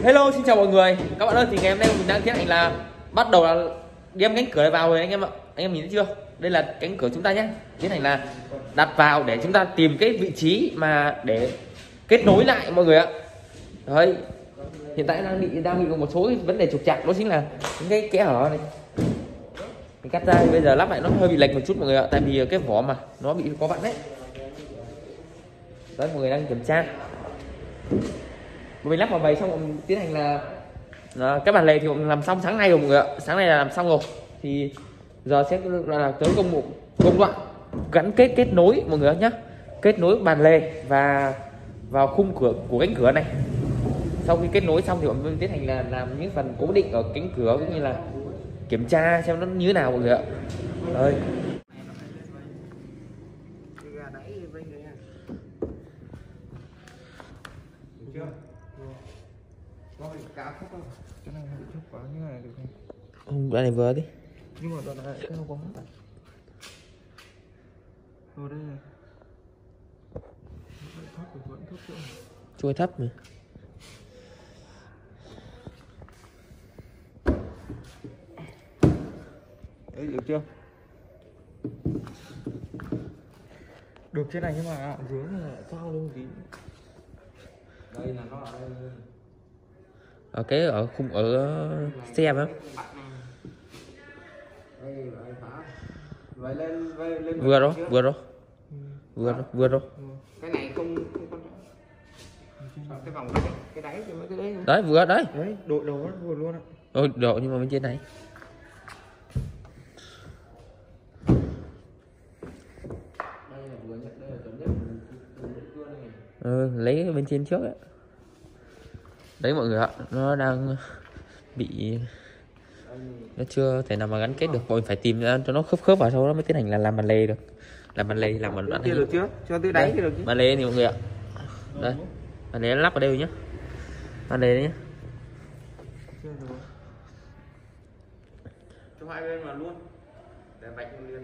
Hello, xin chào mọi người. Các bạn ơi, thì ngày hôm nay mình đang tiến hành là bắt đầu là đem cánh cửa này vào rồi anh em ạ. Anh em nhìn thấy chưa? Đây là cánh cửa chúng ta nhé. Tiến hành là đặt vào để chúng ta tìm cái vị trí mà để kết nối lại mọi người ạ. Đấy. Hiện tại đang bị một số cái vấn đề trục trặc, đó chính là những cái kẽ hở này. Mình cắt ra thì bây giờ lắp lại nó hơi bị lệch một chút mọi người ạ, tại vì cái vỏ mà nó bị có vặn đấy. Đấy, mọi người đang kiểm tra. Mình lắp vào bầy xong mình tiến hành là cái bàn lề thì mình làm xong sáng nay rồi mọi người ạ. Sáng nay là làm xong rồi thì giờ sẽ là tới công đoạn gắn kết nối mọi người nhé, kết nối bàn lề và vào khung cửa của cánh cửa này. Sau khi kết nối xong thì bọn mình tiến hành là làm những phần cố định ở cánh cửa cũng như là kiểm tra xem nó như thế nào mọi người ạ. Đây. Cái này bị chốt quá như này được không? Đoạn này vừa đi. Nhưng mà đoạn này cái không có mắt. Rồi đây này. Thấp thì vẫn thấp chỗ. Chui thấp mà. Đấy, được chưa? Được thế này nhưng mà ở dưới là cao lên tí. Đây là nó ở đây. Ở cái ở khung ở xe phải không? Vừa rồi. Cái này không cái vòng cái đáy thì mấy cái đấy. Đấy vừa đấy. Đấy, đội đầu nó vừa luôn ạ. Ôi độ nhưng mà bên trên này. Đây là vừa nhất, đây là chuẩn nhất. Lấy cái bên trên trước ấy. Đấy mọi người ạ, nó đang bị, nó chưa thể nào mà gắn kết được, bọn mình phải tìm ra cho nó khớp vào, sau đó mới tiến hành là làm bàn lề được. Làm bàn lề thì làm một đoạn kia được chưa? Cho tới đáy kia được chứ. Bàn lề thì mọi người ạ. Đây. Bàn lề nó lắp vào đây nhá. Bàn lề đấy nhá. Cho hai bên mà luôn. Để vạch liền.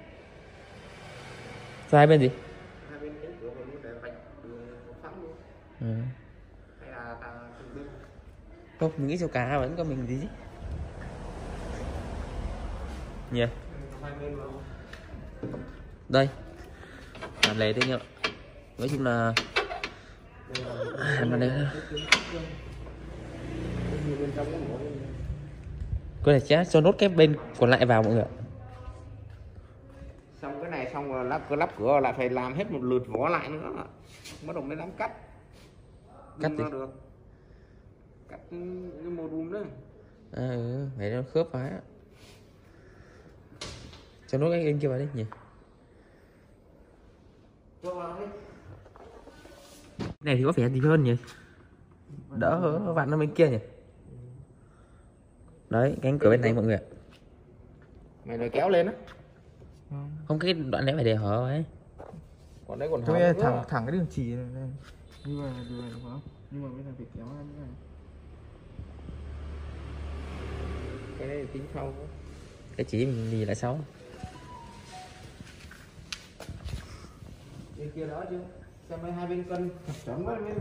Cho hai bên gì? Hai bên cánh cửa vào luôn để vạch đường phẳng luôn. Hay là từng bên. Không, mình nghĩ cho cả vẫn có mình gì chứ. Nhỉ? Hai bên vào. Đây. Bàn lề thế nhá. Nói chung là bàn lề. Cái này chắc cho nốt cái bên còn lại vào mọi người ạ. Xong cái này xong rồi lắp cửa lại phải làm hết một lượt vỏ lại nữa. Bắt đầu mới dám cắt. Cắt gì? Được. Cắt cái module đấy. Phải nó khớp vào á. Cho nốt cái bên kia vào đi nhỉ. Cho vào đi. Cái này thì có vẻ gì hơn nhỉ? Đỡ vặn nó bên kia nhỉ. Đấy, cánh cửa bên này mọi người ạ. Mày lại kéo lên á. Không, cái đoạn này phải để hở ấy. Còn đấy còn thôi thẳng cái đường chỉ này. Như vậy được không? Nhưng mà bây giờ phải kéo ra như này. Cái này tính sau. Cái chỉ mình đi lại sau. Bên kia đó chứ. Xem mấy hai bên cân chuẩn quá mấy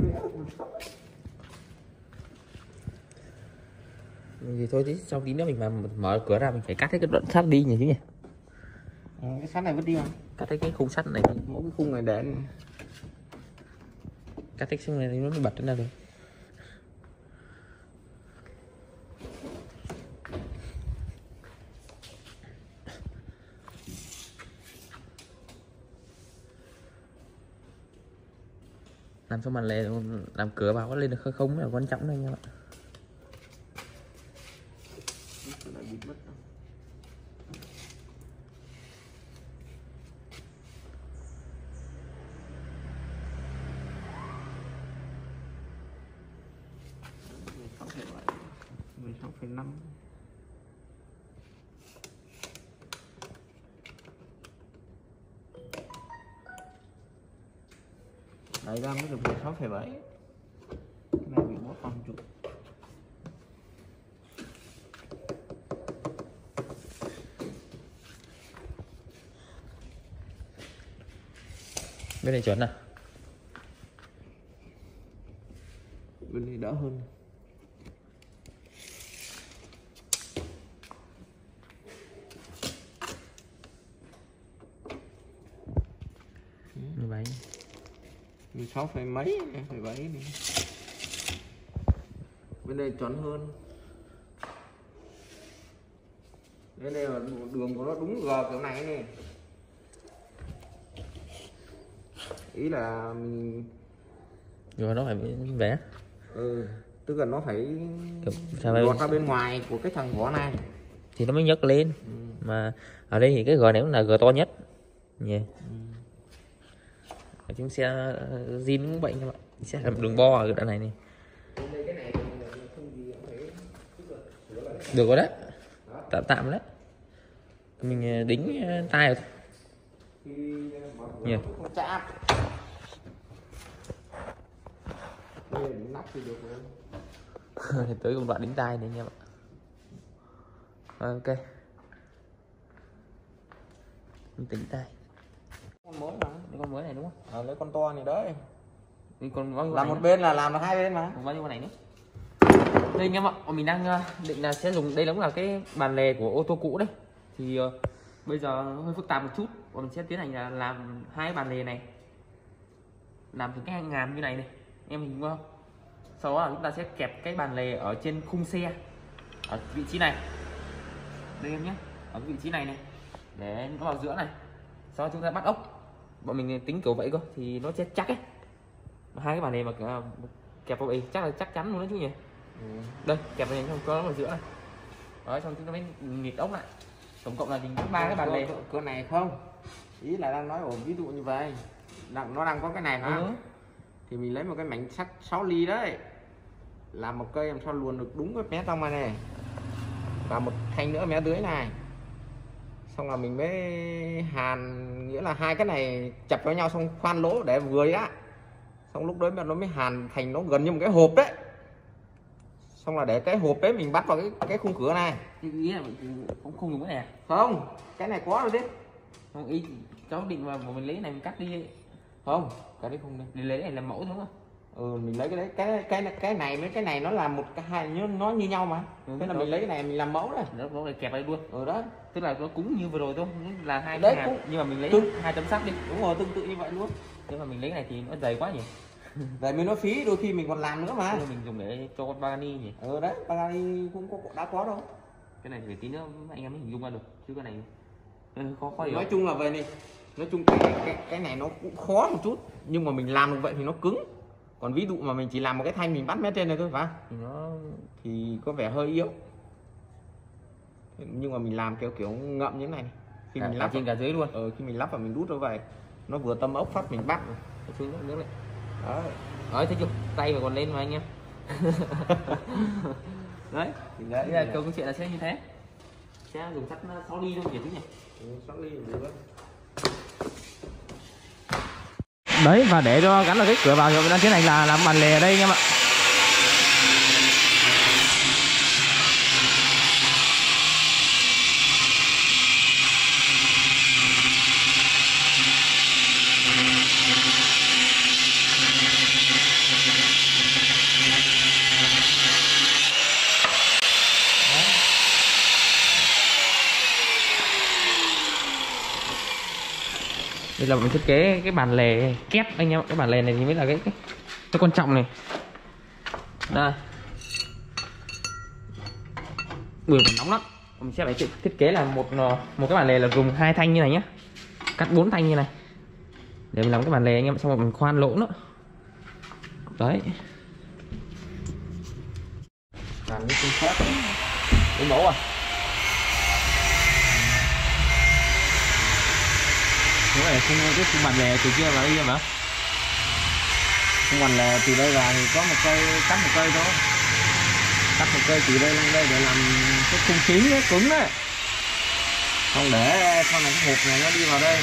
Thì thôi chứ sau tí nữa mình mà mở cửa ra mình phải cắt hết cái đoạn sắt đi nhỉ chứ nhỉ. cái sắt này vứt đi không? Cắt hết cái khung sắt này. Mỗi cái khung này để Cắt hết xuống này thì nó mới bật ra được. Làm xong bàn lề làm cửa vào có lên được không là quan trọng đấy anh em ạ. phải 5. Đấy ra mới được 16,7. Cái này bị mất phòng trụ. Bên này chuẩn à? Bên này đỡ hơn. mấy. 16 phẩy mấy, phẩy 7 đi. Bên đây chuẩn hơn. Đây là đường của nó đúng G kiểu này nè. Ý là mình Rồi nó phải vẽ. tức là nó phải sao lọt ra bên ngoài của cái thằng vỏ này thì nó mới nhấc lên. Mà ở đây thì cái G này cũng là G to nhất. Chúng xe zin cũng bệnh các bạn, sẽ làm đường bo ở đoạn này này. Được rồi đấy, tạm tạm đấy, mình đính tay rồi nhỉ. Thì tới công đoạn đính tay này nha bạn. Ok, mình tính tay con mới mà, cái con mới này đúng không? lấy con to này đấy. Thì còn Làm một bên là làm được hai bên mà. còn bao nhiêu con này nữa. Đây anh em ạ, mình đang định là sẽ dùng, đây đúng là cái bàn lề của ô tô cũ đấy. Thì bây giờ hơi phức tạp một chút, và mình sẽ tiến hành là làm hai bàn lề này, làm từ cái ngàm như này này, em hình dung không? Sau đó là chúng ta sẽ kẹp cái bàn lề ở trên khung xe ở vị trí này, đây em nhé, ở vị trí này này để nó vào giữa này. Sau đó chúng ta bắt ốc, bọn mình tính kiểu vậy cơ thì nó sẽ chắc ấy. Hai cái bàn lề mà kẹp vào vậy chắc chắn luôn đấy chứ nhỉ. Đây kẹp vào trong có nó ở giữa này, đó xong chúng ta mới nghịt ốc lại. Tổng cộng là mình có 3 cái bàn lề. Con này không, ý là đang nói ví dụ như vậy, nó đang có cái này hả? Thì mình lấy một cái mảnh sắt 6 ly đấy, làm một cây làm sao luồn được đúng cái mé trong này này, và một thanh nữa mé dưới này, xong là mình mới hàn, nghĩa là hai cái này chập với nhau xong khoan lỗ để vừa á, xong lúc đấy mà nó mới hàn thành nó gần như một cái hộp đấy. Xong là để cái hộp đấy mình bắt vào cái khung cửa này. Thì ý là mình không dùng cái này à? Không, cái này có rồi đấy. Không, ý cháu định mà mình lấy cái này mình cắt đi. Không, cái đấy không, Để lấy cái này làm mẫu đúng không? mình lấy cái đấy, cái này với cái này nó là một cái hai, nó như nhau mà. Thế là mình lấy cái này mình làm mẫu đấy. Nó lại kẹp đây luôn. Đó. Tức là nó cũng như vừa rồi thôi, là hai đấy cái cũng, nhưng mà mình lấy hai tấm sắt đi. Đúng rồi, tương tự như vậy luôn. Nhưng mà mình lấy cái này thì nó dày quá nhỉ. Vậy mới nó phí, đôi khi mình còn làm nữa mà. Nên mình dùng để cho con Pagani nhỉ. Đấy, Pagani cũng đã có đâu. Cái này thì phải tí nữa anh em mới hình dung ra được, chứ cái này khó hiểu. Nói chung là vậy này, nói chung cái này nó cũng khó một chút, nhưng mà mình làm được vậy thì nó cứng. Còn ví dụ mà mình chỉ làm một cái thanh mình bắt mé trên này thôi phải thì nó thì có vẻ hơi yếu. Nhưng mà mình làm kiểu ngậm như thế này, khi mình lắp trên cả dưới luôn. Khi mình lắp và mình đút nó về, nó vừa tâm ốc phát mình bắt xuống nước này. đó. Đấy thấy chưa, tay mà còn lên mà anh em. Đấy Đấy là câu chuyện là sẽ như thế, sẽ dùng sắt 6 ly thôi nhỉ, chứ nhỉ. 6 ly được. Đấy, và để cho gắn vào cái cửa vào thì mình đang tiến hành là làm bàn lề ở đây anh em ạ. Đây là mình thiết kế cái bàn lề kép anh em, cái bàn lề này thì mới là cái quan trọng này. Đây, bưởi còn nóng lắm, mình sẽ phải thiết kế là một cái bàn lề là dùng 2 thanh như này nhé, cắt 4 thanh như này để mình làm cái bàn lề anh em, xong rồi mình khoan lỗ nữa. Đấy, Làm cái phương pháp đúng mẫu à. Cái này khung bàn lề từ kia vào đây mà. Khung bàn lề từ đây vào thì có một cây, cắt một cây thôi. Cắt một cây từ đây lên đây để làm cái khung chính ấy, cứng đấy. Không để sau này cái hộp này nó đi vào đây.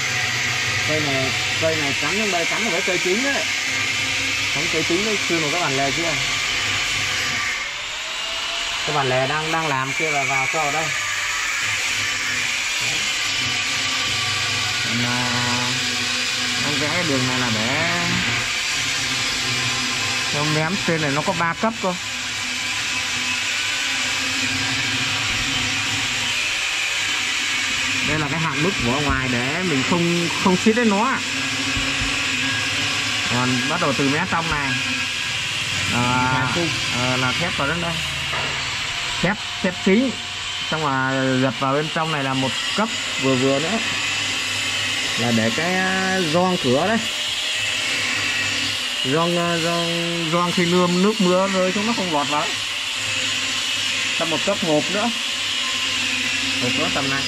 Cây này cắm lên đây, cắm vào cái cây chính đấy. Không, cây chính đấy xuyên vào cái bàn lề kia. Cái bàn lề đang làm kia là vào cho vào đây. Mà anh vẽ cái đường này là để không ném trên này, nó có 3 cấp cơ. Đây là cái hạn mức của ngoài để mình không xít đến nó. Còn bắt đầu từ mé trong này là thép vào đến đây, thép xí, xong rồi dập vào bên trong này là một cấp vừa vừa nữa là để cái gioăng cửa đấy, gioăng khi nước mưa rơi xuống nó không lọt vào. Xong một cấp hộp nữa, hộp nó tầm này.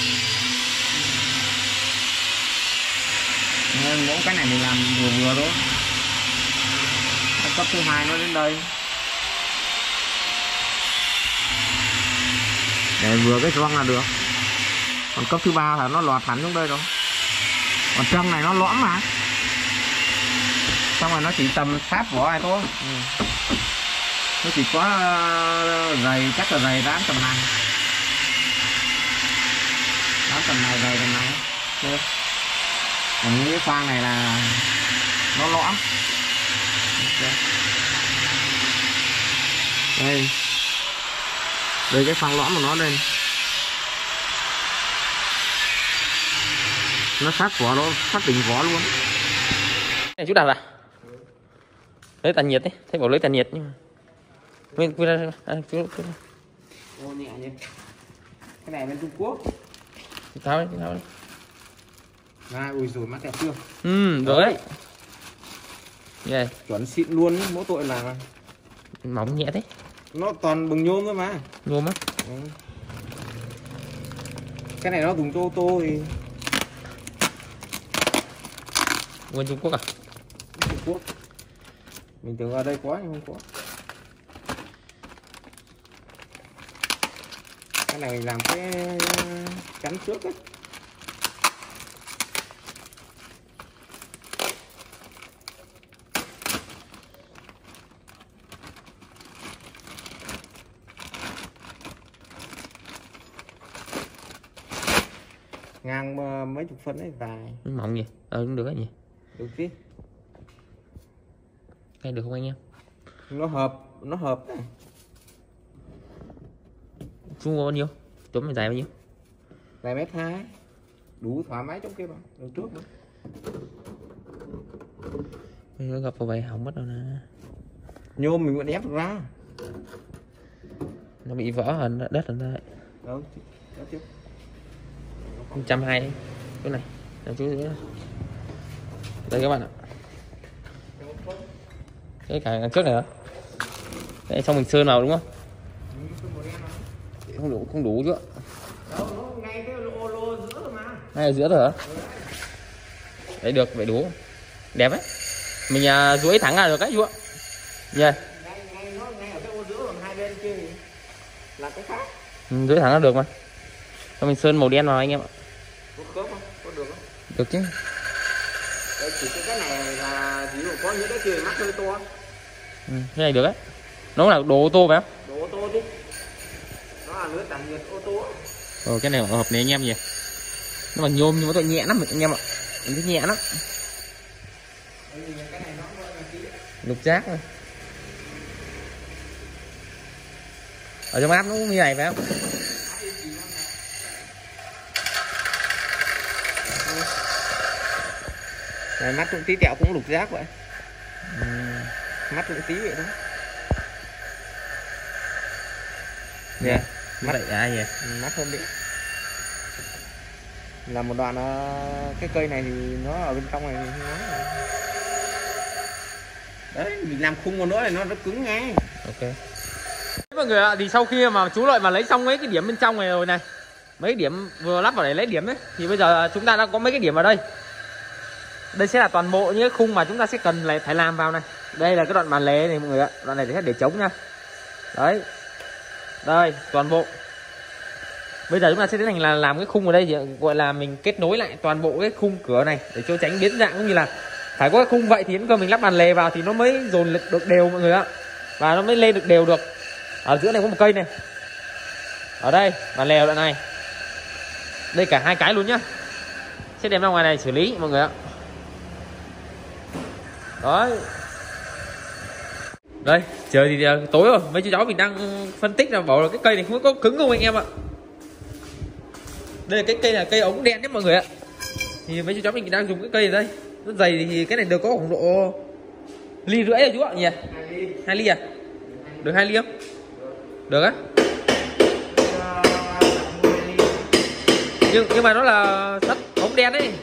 Mỗi cái này mình làm vừa vừa thôi. Cấp thứ hai nó đến đây để vừa cái gioăng là được. Còn cấp thứ ba là nó lọt hẳn xuống đây rồi. Còn trong này nó lõm mà, xong rồi nó chỉ tầm sát vỏ này thôi. Nó chỉ có dày, chắc là dày dán tầm này, dán tầm này, dày tầm này. Đây. Còn những cái khoang này là nó lõm. Đây cái khoang lõm của nó đây, nó sát vỏ, nó sát đỉnh vỏ luôn. Này chú đặt à? Lấy tản nhiệt đấy, thấy bảo lấy tản nhiệt nhưng mà chú. Ô nhẹ nhỉ. Cái này bên Trung Quốc. Tháo đấy. Ui rồi mắt đẹp chưa? Rồi đấy. Yeah. Chuẩn xịn luôn, mỗi tội là mỏng nhẹ thế. Nó toàn bằng nhôm thôi mà. Nhôm á? Cái này nó dùng cho ô tô thì Nguyên Trung Quốc à? Trung Quốc. Mình tưởng ở đây có nhưng không có. Cái này mình làm cái chắn trước ấy. Ngang mấy chục phân ấy vài. Mỏng gì? Cũng được cái gì? Được chứ. Cái được không anh em? Nó hợp đấy. Trung bao nhiêu? Tấm này dài bao nhiêu? Dài 1m2. Đủ thoải mái trong kia mà. Đường trước nữa. Nó gặp vào vậy hỏng mất đâu nè. Nhôm mình vẫn ép được ra. Nó bị vỡ hình đất hình đây. Đâu? Tiếp. 120 cái này là chú đây các bạn ạ, cái cả trước này đó. Đấy, xong mình sơn vào đúng không? Không đủ chứ. Ngay ở giữa thôi hả? Đấy được, vậy đủ. Đẹp ấy. Mình duỗi thẳng ra được cái chú ạ. Yeah. Duỗi thẳng ra được mà. Xong mình sơn màu đen vào anh em ạ. Có không? Có được không? Được chứ. Đấy, chỉ cái này là ví dụ có những cái kia mắt hơi to. Cái này được đấy. Nó là đồ ô tô phải không? Đồ ô tô chứ. Nó là lưới tản nhiệt ô tô. Cái này hợp này anh em nhỉ. Nó bằng nhôm nhưng mà tội nhẹ lắm anh em ạ. Mình thấy nhẹ lắm. Lục giác thôi. Ở trong áp nó cũng như này phải không? Này, mắt cũng tí tẹo cũng lục giác vậy. Mắt cũng tí vậy thôi. Nè, mắt lại ai nhỉ? Mắt hơn đi. Là một đoạn cái cây này thì nó ở bên trong này thì không nói. Đấy, mình làm khung một nữa này nó cứng ngay. Ok. Mọi người ạ, thì sau khi mà chú Lợi mà lấy xong mấy cái điểm bên trong này rồi này, mấy điểm vừa lắp vào để lấy điểm đấy, thì bây giờ chúng ta đã có mấy cái điểm ở đây. Đây sẽ là toàn bộ những cái khung mà chúng ta sẽ cần phải làm vào này. Đây là cái đoạn bàn lề này mọi người ạ. Đoạn này sẽ để trống nha. Đấy. Đây, toàn bộ. Bây giờ chúng ta sẽ tiến hành là làm cái khung ở đây thì gọi là mình kết nối lại toàn bộ cái khung cửa này để cho tránh biến dạng, cũng như là phải có cái khung vậy thì cơ mình lắp bàn lề vào thì nó mới dồn lực được đều mọi người ạ. Và nó mới lên được đều được. Ở giữa này có một cây này. Ở đây, bàn lề đoạn này. Đây cả hai cái luôn nhá. Sẽ đem ra ngoài này xử lý mọi người ạ. Đấy. Đây, trời thì tối rồi, mấy chú cháu mình đang phân tích là bảo là cái cây này không có cứng không anh em ạ. Đây là cái cây là cây ống đen đấy mọi người ạ. Thì mấy chú cháu mình đang dùng cái cây ở đây. Nó dày thì cái này được có khoảng độ 1,5 ly rồi chú ạ nhỉ? 2 ly à? Được 2 ly không? Được á. Nhưng mà nó là sắt ống đen ấy.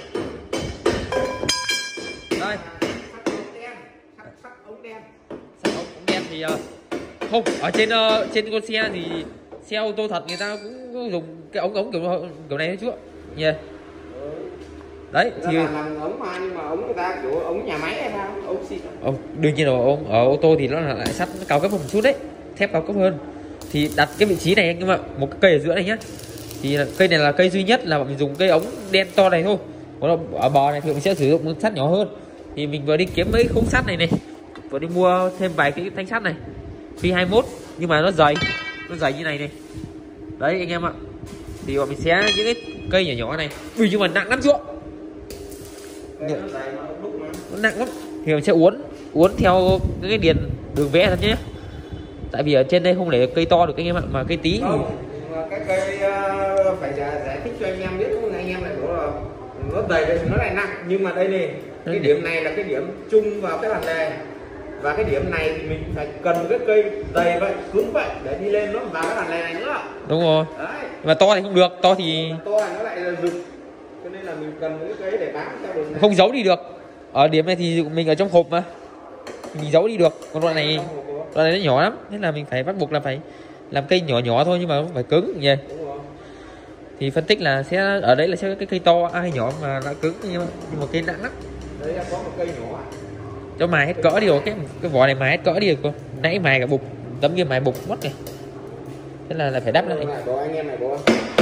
Đây. Sắt ống đen thì không, ở trên con xe thì xe ô tô thật người ta cũng dùng cái ống kiểu này đấy chú ạ. Yeah. Đấy thì làm ống mà, nhưng mà ống người ta kiểu ống nhà máy hay sao? Ống xịn. Đương nhiên là ở ô tô thì nó là lại sắt cao cấp hơn một chút đấy, thép cao cấp hơn. Thì đặt cái vị trí này anh em ạ, một cái cây ở giữa này nhá. Thì cây này là cây duy nhất là mình dùng cây ống đen to này thôi. Còn ở bò này thì mình sẽ sử dụng sắt nhỏ hơn. Thì mình vừa đi kiếm mấy khung sắt này, vừa đi mua thêm vài cái thanh sắt này Phi 21 nhưng mà nó dày như này. Đấy anh em ạ. Thì bọn mình sẽ những cái cây nhỏ nhỏ này. Ui nhưng mà nặng lắm chú ạ. Nó nặng lắm. Thì mình sẽ uốn theo cái đường vẽ thôi nhé. Tại vì ở trên đây không để cây to được anh em ạ, mà cây tí thì cái cây phải giải thích cho anh em biết, không anh em lại bảo là nó dày thì nó lại nặng. Nhưng mà đây này, cái điểm này là cái điểm chung vào cái bàn đề, và cái điểm này thì mình phải cần cái cây dày vậy, cứng vậy để đi lên nó vào cái bàn đề này nữa. Đúng rồi. Đấy. Mà to thì không được, to thì nó lại là rực, cho nên là mình cần cái cây để bám theo đường này. Không giấu đi được. Ở điểm này thì mình ở trong hộp mà mình giấu đi được, còn đoạn này nó nhỏ lắm, thế là mình phải bắt buộc là phải làm cây nhỏ thôi nhưng mà phải cứng vậy. Thì phân tích là sẽ ở đấy là sẽ cái cây to hay nhỏ mà đã cứng nhưng mà cây nặng lắm. Đấy là có một cây nhỏ cho mài hết cỡ đi rồi, cái vỏ này mài hết cỡ đi được cô. Nãy mài cả bục, tấm kia mài bục mất này, thế là phải đắp lại. Anh em này bố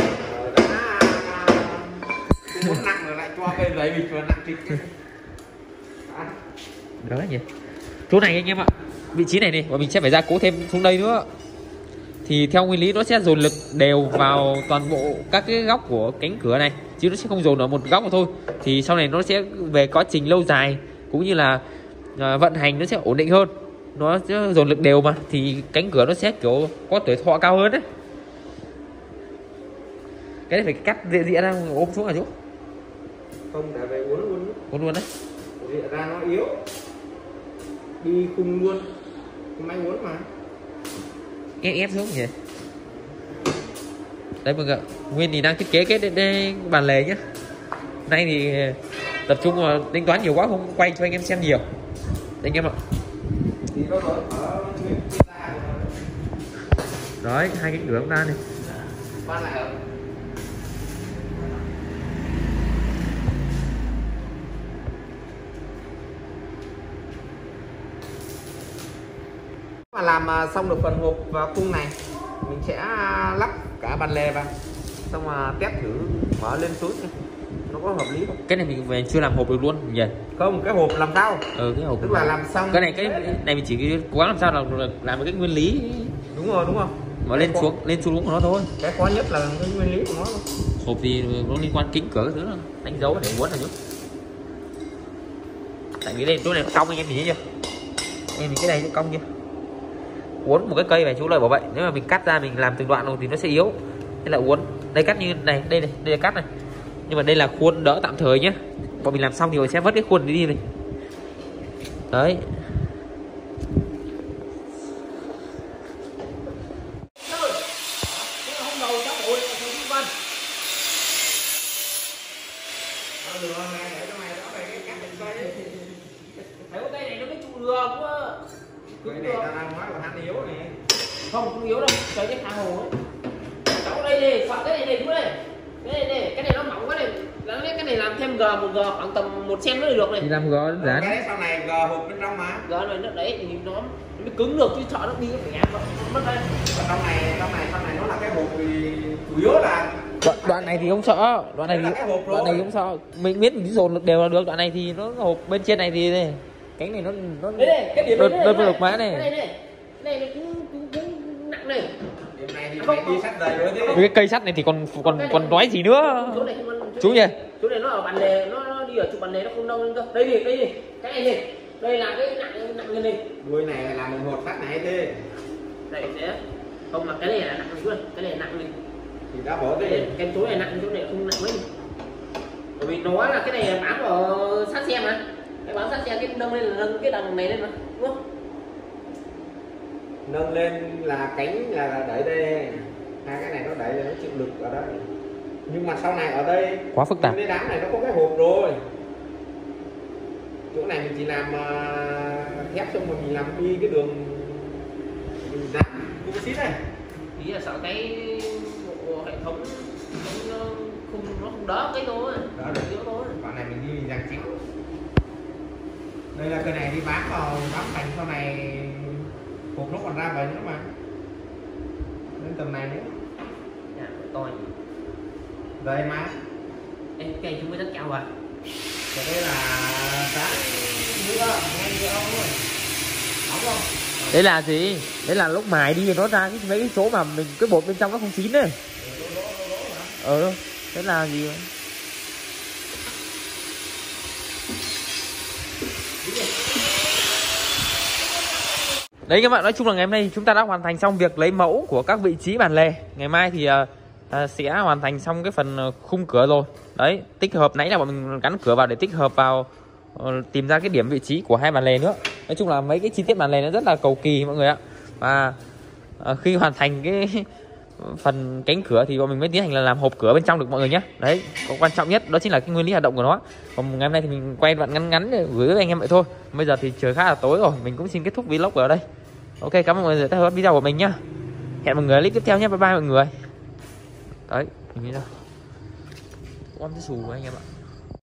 muốn nặng rồi lại cho cây giấy bịch vào nặng thịt. Đó nhỉ. Chỗ này anh em ạ, vị trí này và mình sẽ phải gia cố thêm xuống đây nữa. Thì theo nguyên lý nó sẽ dồn lực đều vào toàn bộ các cái góc của cánh cửa này, chứ nó sẽ không dồn ở một góc mà thôi. Thì sau này nó sẽ về quá trình lâu dài cũng như là vận hành nó sẽ ổn định hơn, nó sẽ dồn lực đều mà, thì cánh cửa nó sẽ kiểu có tuổi thọ cao hơn đấy. Cái này phải cắt dịa ra ôm xuống à chú? Không, để về uốn luôn đấy. Dịa ra nó yếu, đi khung luôn, cái máy uốn mà ép xuống nhỉ. Đấy mọi người, Nguyên thì đang thiết kế cái bàn lề nhá. Nay thì tập trung vào tính toán nhiều quá không quay cho anh em xem nhiều. Anh em ạ. Đấy, hai cái cửa chúng ta này. Mà làm xong được phần hộp và khung này, mình sẽ lắp cả bàn lề vào, xong mà test thử mở lên xuống nó có hợp lý không. Cái này mình về chưa làm hộp được luôn nhỉ? Không, cái hộp làm sao? Cái hộp tức là làm xong cái này mình chỉ cố gắng làm sao là làm một cái nguyên lý. Đúng rồi Mà lên xuống của nó thôi. Cái khó nhất là cái nguyên lý của nó thôi. Hộp thì nó liên quan kính cửa cái thứ đó, đánh dấu để muốn là nhá. Tại vì đây chỗ này nó cong anh em nhìn thấy chưa? Em nhìn cái này nó cong chưa? Uốn một cái cây này chú Lợi bảo vậy, nếu mà mình cắt ra mình làm từng đoạn rồi thì nó sẽ yếu. Thế là uốn, đây cắt như này, đây là cắt này. Nhưng mà đây là khuôn đỡ tạm thời nhé. Bọn mình làm xong thì mình sẽ vứt cái khuôn đi này. Đấy. Mấy cái này nó mới trụ được quá. Cái này ta đang nói là hắn yếu này. Không yếu đâu, chơi cái thang hồ ấy. Cháu đây này, soạn cái này chú đây. Cái này nó mỏng quá này. Cái này làm thêm một g khoảng tầm 1 cm nữa được này. Thì làm g dán. Cái đấy sau này g hộp bên trong mà. G này nó đấy thì nó mới cứng được chứ sợ nó đi cái bẻ mất đây. Trong này nó là cái hộp thì chủ yếu là đoạn này thì không sợ, đoạn này thì không sợ. Mình biết mình dồn lực đều là được. Đoạn này thì nó hộp bên trên này thì đây. Cánh này nó đây, cái điểm đơn lực má này. Cái này cũng nặng này. Điểm này thì phải đi sắt dày rồi chứ. Cái cây sắt này thì còn nói gì nữa. Chú nhỉ? Chỗ này nó ở bàn lề, nó đi ở trục bàn lề nó không đâu lên cơ. Đây đi, cái này đi. Đây là cái nặng lên đây. Đuôi này là một hột sắt này thế. Đây sẽ không, mà cái này là nặng luôn, cái này nặng đi. Thì đã bỏ đây. Cái chỗ này nặng, chỗ này không nặng mấy. Bởi vì nó là cái này bám ở sát xe mà, cái bám sát xe, cái nâng lên là nâng cái đằng này lên mà, đúng không? Nâng lên là cánh là đẩy đây, hai cái này nó đẩy là nó chịu lực ở đây. Nhưng mà sau này ở đây quá phức tạp. cái đám này nó có cái hộp rồi, chỗ này mình chỉ làm thép xong rồi mình làm đi cái đường mình làm composite này. Ý là sợ cái bộ hệ thống nó không đỡ cái thôi, Đó được thôi. Còn này mình đi dàn chéo. Đây là cái này đi bám thành sau này hộp nó còn ra vậy nữa mà. Đến tầm này nữa. Dạ, to gì? Đây mà. Ê, cây chúng mới rất cao à. Cái đây là sáng mưa, ngay mưa ong thôi. Nóng không? Đấy là gì? Đấy là lúc mài đi nó ra mấy cái chỗ mà mình cái bột bên trong nó không chín đấy. Đấy là gì vậy? Đấy các bạn, nói chung là ngày hôm nay chúng ta đã hoàn thành xong việc lấy mẫu của các vị trí bàn lề. Ngày mai thì sẽ hoàn thành xong cái phần khung cửa rồi. Đấy, tích hợp nãy là bọn mình gắn cửa vào để tích hợp vào tìm ra cái điểm vị trí của hai bàn lề nữa. Nói chung là mấy cái chi tiết bàn lề nó rất là cầu kỳ mọi người ạ. Và khi hoàn thành cái phần cánh cửa thì bọn mình mới tiến hành là làm hộp cửa bên trong được mọi người nhé. Đấy, có quan trọng nhất đó chính là cái nguyên lý hoạt động của nó. Còn ngày hôm nay thì mình quay đoạn ngắn ngắn để gửi với anh em vậy thôi. Bây giờ thì trời khá là tối rồi, mình cũng xin kết thúc vlog ở đây. Ok, cảm ơn mọi người đã theo dõi video của mình nhá. Hẹn mọi người ở clip tiếp theo nhé. Bye bye mọi người. Đấy, mình đi đâu? Ôm cái xù của anh em ạ.